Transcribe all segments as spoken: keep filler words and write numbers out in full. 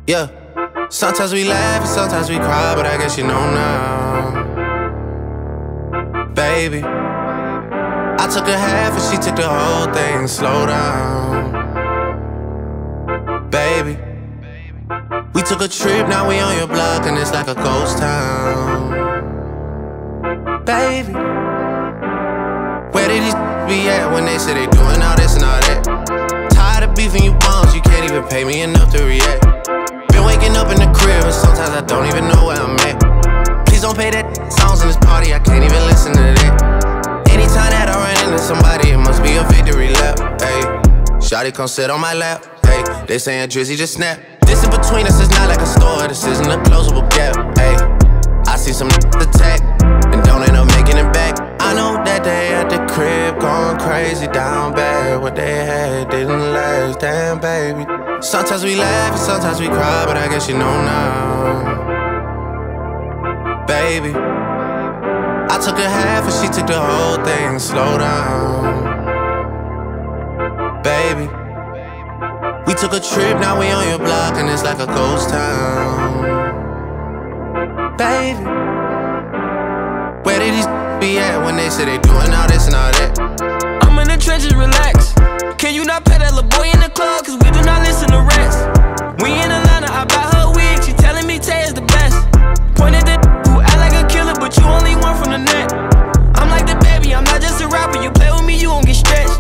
Yeah. Sometimes we laugh and sometimes we cry, but I guess you know now. Baby, I took a half and she took the whole thing. Slow down. Baby, we took a trip, now we on your block and it's like a ghost town. Baby, where did these be at when they say they doing all this and all that? Tired of beefing you bums, you can't even pay me enough to react. Been waking up in the crib and sometimes I don't even know where I'm at. Please don't play that songs in this party, I can't even listen to that. Anytime that I run into somebody, it must be a victory lap. Hey, shawty come sit on my lap. Hey, they saying Drizzy just snap. This in between us is not like a store, this isn't a closable gap. Hey, I see some attack and don't end up making it back. I know that they at the crib going crazy down bad. What they had didn't last, damn baby. Sometimes we laugh and sometimes we cry, but I guess you know now. Baby, I took a half and she took the whole thing. Slow down. Baby, we took a trip, now we on your block and it's like a ghost town. Baby, where did these be at when they say they doing all this and all that? I'm in the trenches, relax. Can you not pet that little boy in the club? Cause we do not listen to rats. We in Atlanta, I buy her wig, she telling me Tay is the best. Pointed at who act like a killer, but you only one from the net. I'm like the baby, I'm not just a rapper. You play with me, you won't get stretched.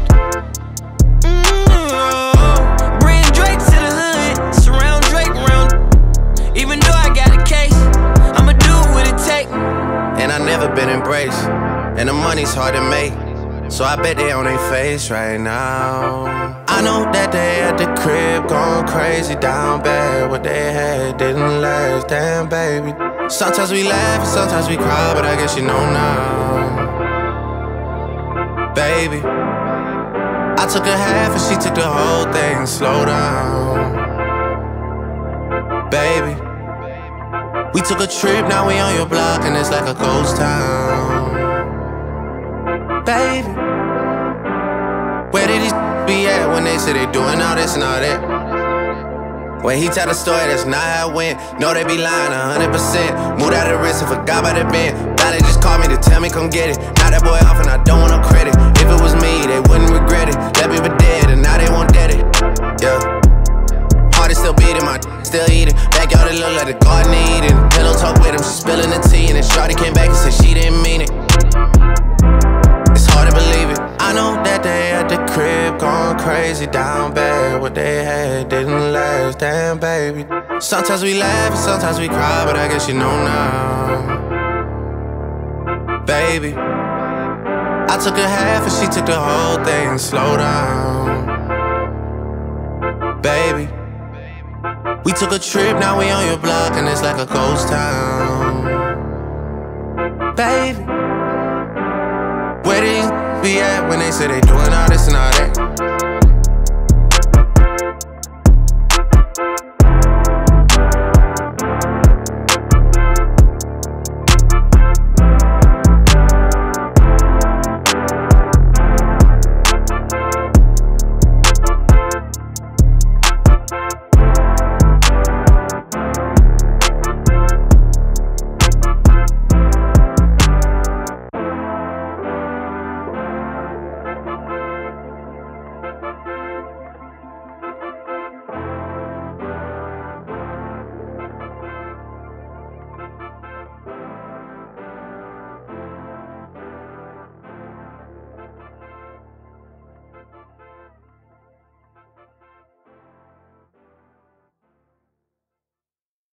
Mm-hmm. Bring Drake to the hood, surround Drake around. Even though I got a case, I'ma do what it take. And I never been embraced, and the money's hard to make, so I bet they on their face right now. I know that they at the crib going crazy down bad. What they had didn't last, damn baby. Sometimes we laugh and sometimes we cry, but I guess you know now. Baby, I took a half and she took the whole thing. Slow down. Baby, we took a trip, now we on your block and it's like a ghost town. Baby, where did these be at when they say they doing all this and all that? When he tell the story, that's not how it went. No, they be lying a hundred percent. Moved out of the wrist and forgot about the bend. Now they just called me to tell me come get it. Now that boy off and I don't want no credit. If it was me, they wouldn't regret it. Left me for dead and now they won't dead it. Yeah, heart is still beating, my still eating. Backyard it look like the garden eating. Pillow talk with him, she spilling the tea. And then shawty came back and said she didn't mean it. It's hard to believe it. I know that they at the crib going crazy down bad. What they had didn't last, damn baby. Sometimes we laugh and sometimes we cry, but I guess you know now. Baby, I took a half and she took the whole thing. Slow down. Baby, we took a trip, now we on your block and it's like a ghost town. Baby, where did these be at when they say they doing all this and all that?